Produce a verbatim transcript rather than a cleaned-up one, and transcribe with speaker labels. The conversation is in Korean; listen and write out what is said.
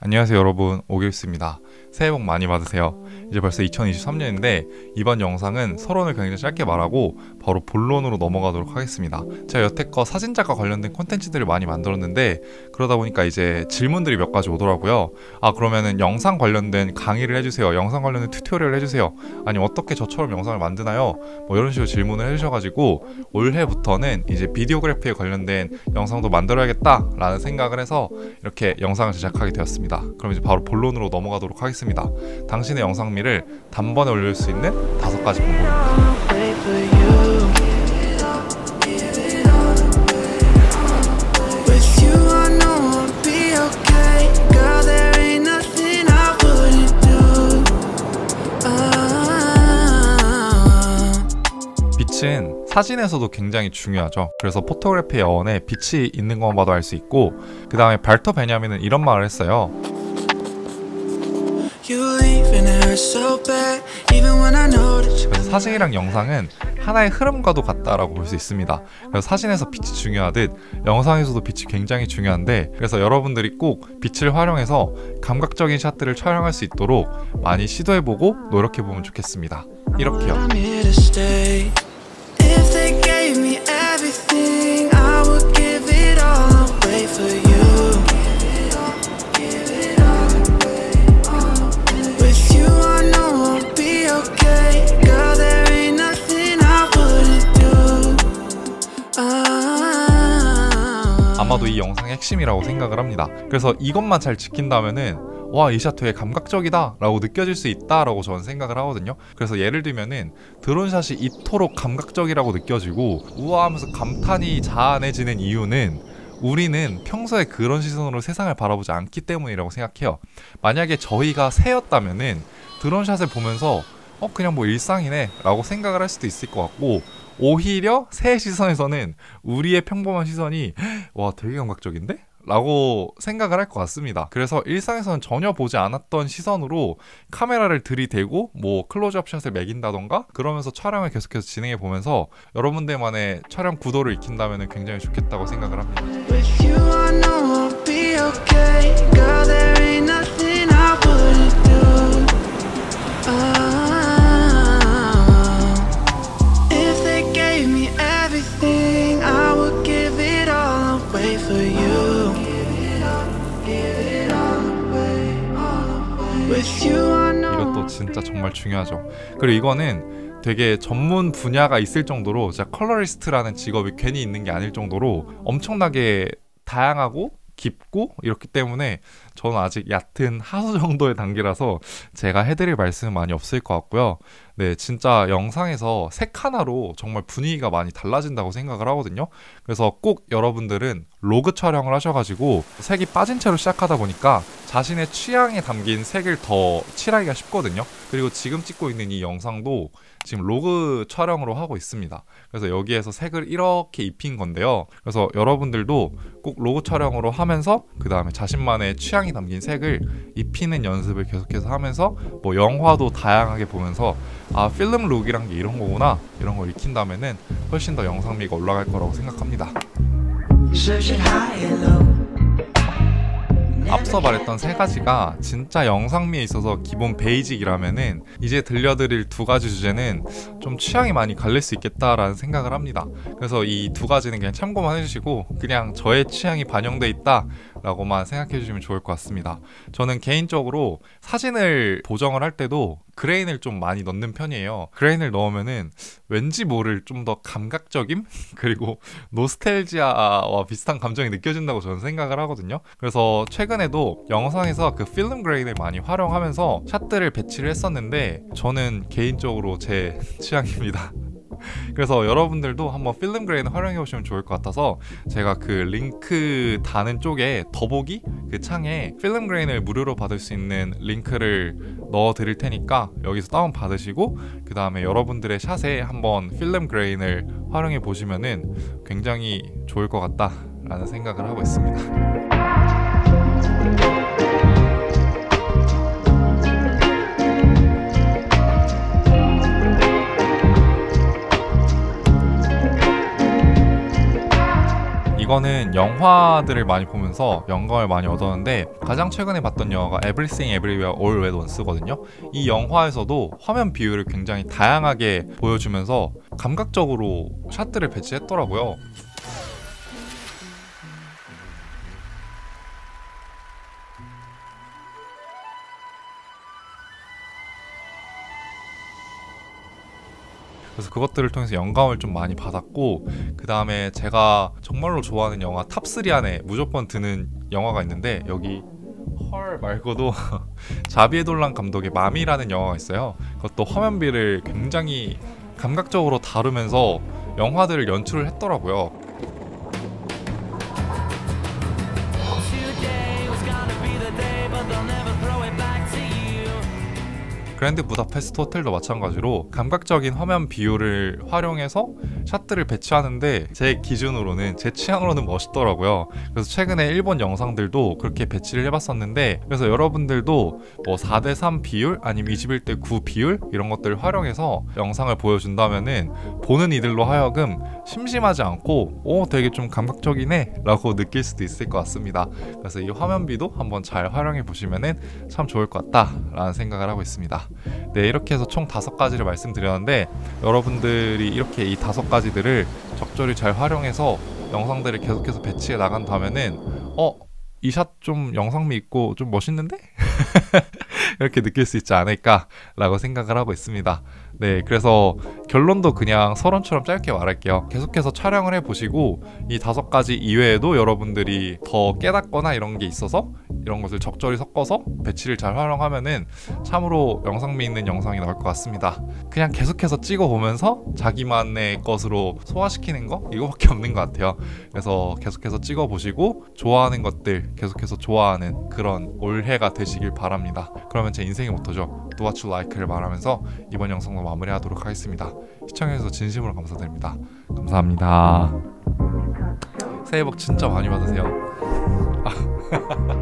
Speaker 1: 안녕하세요 여러분, 오길스입니다. 새해 복 많이 받으세요. 이제 벌써 이천이십삼 년인데 이번 영상은 서론을 굉장히 짧게 말하고 바로 본론으로 넘어가도록 하겠습니다. 제가 여태껏 사진작과 관련된 콘텐츠들을 많이 만들었는데 그러다 보니까 이제 질문들이 몇 가지 오더라고요. 아 그러면은 영상 관련된 강의를 해주세요, 영상 관련된 튜토리얼을 해주세요, 아니면 어떻게 저처럼 영상을 만드나요? 뭐 이런 식으로 질문을 해주셔가지고 올해부터는 이제 비디오그래피에 관련된 영상도 만들어야겠다 라는 생각을 해서 이렇게 영상을 제작하게 되었습니다. 그럼 이제 바로 본론으로 넘어가도록 하겠습니다. 당신의 영상미를 단번에 올릴 수 있는 다섯 가지 방법입니다. 빛은 사진에서도 굉장히 중요하죠. 그래서 포토그래피 여원에 빛이 있는 것만 봐도 알 수 있고, 그 다음에 발터 베냐민은 이런 말을 했어요. 그래서 사진이랑 영상은 하나의 흐름과도 같다라고 볼 수 있습니다. 그래서 사진에서 빛이 중요하듯 영상에서도 빛이 굉장히 중요한데, 그래서 여러분들이 꼭 빛을 활용해서 감각적인 샷들을 촬영할 수 있도록 많이 시도해보고 노력해보면 좋겠습니다. 이렇게요. 아마도 이 영상의 핵심이라고 생각을 합니다. 그래서 이것만 잘 지킨다면은 와, 이 샷 되게 감각적이다 라고 느껴질 수 있다 라고 저는 생각을 하거든요. 그래서 예를 들면은 드론샷이 이토록 감각적이라고 느껴지고 우아하면서 감탄이 자아내지는 이유는 우리는 평소에 그런 시선으로 세상을 바라보지 않기 때문이라고 생각해요. 만약에 저희가 새였다면은 드론샷을 보면서 어 그냥 뭐 일상이네 라고 생각을 할 수도 있을 것 같고, 오히려 새의 시선에서는 우리의 평범한 시선이 와 되게 감각적인데? 라고 생각을 할 것 같습니다. 그래서 일상에서는 전혀 보지 않았던 시선으로 카메라를 들이대고 뭐 클로즈업 샷을 매긴다던가 그러면서 촬영을 계속해서 진행해 보면서 여러분들만의 촬영 구도를 익힌다면 굉장히 좋겠다고 생각을 합니다. 이것도 진짜 정말 중요하죠. 그리고 이거는 되게 전문 분야가 있을 정도로, 진짜 컬러리스트라는 직업이 괜히 있는 게 아닐 정도로 엄청나게 다양하고 깊고 이렇기 때문에 저는 아직 얕은 하수 정도의 단계라서 제가 해드릴 말씀은 많이 없을 것 같고요. 네, 진짜 영상에서 색 하나로 정말 분위기가 많이 달라진다고 생각을 하거든요. 그래서 꼭 여러분들은 로그 촬영을 하셔가지고 색이 빠진 채로 시작하다 보니까 자신의 취향에 담긴 색을 더 칠하기가 쉽거든요. 그리고 지금 찍고 있는 이 영상도 지금 로그 촬영으로 하고 있습니다. 그래서 여기에서 색을 이렇게 입힌 건데요. 그래서 여러분들도 꼭 로그 촬영으로 하면서 그 다음에 자신만의 취향이 담긴 색을 입히는 연습을 계속해서 하면서 뭐 영화도 다양하게 보면서 아 필름 룩이란 게 이런 거구나, 이런 걸 익힌다면은 훨씬 더 영상미가 올라갈 거라고 생각합니다. 앞서 말했던 세 가지가 진짜 영상미에 있어서 기본 베이직이라면은 이제 들려드릴 두 가지 주제는 좀 취향이 많이 갈릴 수 있겠다라는 생각을 합니다. 그래서 이 두 가지는 그냥 참고만 해주시고 그냥 저의 취향이 반영돼 있다 라고만 생각해 주시면 좋을 것 같습니다. 저는 개인적으로 사진을 보정을 할 때도 그레인을 좀 많이 넣는 편이에요. 그레인을 넣으면은 왠지 모를 좀 더 감각적임? 그리고 노스텔지아와 비슷한 감정이 느껴진다고 저는 생각을 하거든요. 그래서 최근에도 영상에서 그 필름 그레인을 많이 활용하면서 샷들을 배치를 했었는데 저는 개인적으로 제 취향입니다. 그래서 여러분들도 한번 필름 그레인을 활용해 보시면 좋을 것 같아서 제가 그 링크 다는 쪽에 더보기 그 창에 필름 그레인을 무료로 받을 수 있는 링크를 넣어 드릴 테니까 여기서 다운 받으시고 그 다음에 여러분들의 샷에 한번 필름 그레인을 활용해 보시면은 굉장히 좋을 것 같다 라는 생각을 하고 있습니다. 이거는 영화들을 많이 보면서 영감을 많이 얻었는데 가장 최근에 봤던 영화가 Everything Everywhere All at Once거든요. 이 영화에서도 화면 비율을 굉장히 다양하게 보여주면서 감각적으로 샷들을 배치했더라고요. 그래서 그것들을 통해서 영감을 좀 많이 받았고, 그 다음에 제가 정말로 좋아하는 영화 탑쓰리 안에 무조건 드는 영화가 있는데, 여기 헐 말고도 자비에 돌란 감독의 맘이라는 영화가 있어요. 그것도 화면비를 굉장히 감각적으로 다루면서 영화들을 연출을 했더라고요. 그랜드 부다페스트 호텔도 마찬가지로 감각적인 화면 비율을 활용해서 샷들을 배치하는데 제 기준으로는, 제 취향으로는 멋있더라고요. 그래서 최근에 일본 영상들도 그렇게 배치를 해봤었는데, 그래서 여러분들도 뭐 사 대 삼 비율 아니면 이십일 대 구 비율 이런 것들을 활용해서 영상을 보여준다면은 보는 이들로 하여금 심심하지 않고 오 되게 좀 감각적이네 라고 느낄 수도 있을 것 같습니다. 그래서 이 화면비도 한번 잘 활용해 보시면은 참 좋을 것 같다 라는 생각을 하고 있습니다. 네, 이렇게 해서 총 다섯 가지를 말씀드렸는데, 여러분들이 이렇게 이 다섯 가지들을 적절히 잘 활용해서 영상들을 계속해서 배치해 나간다면은 어? 이 샷 좀 영상미 있고 좀 멋있는데? 이렇게 느낄 수 있지 않을까라고 생각을 하고 있습니다. 네, 그래서 결론도 그냥 서론처럼 짧게 말할게요. 계속해서 촬영을 해보시고 이 다섯 가지 이외에도 여러분들이 더 깨닫거나 이런 게 있어서 이런 것을 적절히 섞어서 배치를 잘 활용하면은 참으로 영상미 있는 영상이 나올 것 같습니다. 그냥 계속해서 찍어보면서 자기만의 것으로 소화시키는 거? 이거밖에 없는 것 같아요. 그래서 계속해서 찍어보시고 좋아하는 것들 계속해서 좋아하는 그런 올해가 되시길 바랍니다. 그러면 제 인생의 모토죠. Do what you like를 말하면서 이번 영상도 마무리하도록 하겠습니다. 시청해주셔서 진심으로 감사드립니다. 감사합니다. 새해 복 진짜 많이 받으세요.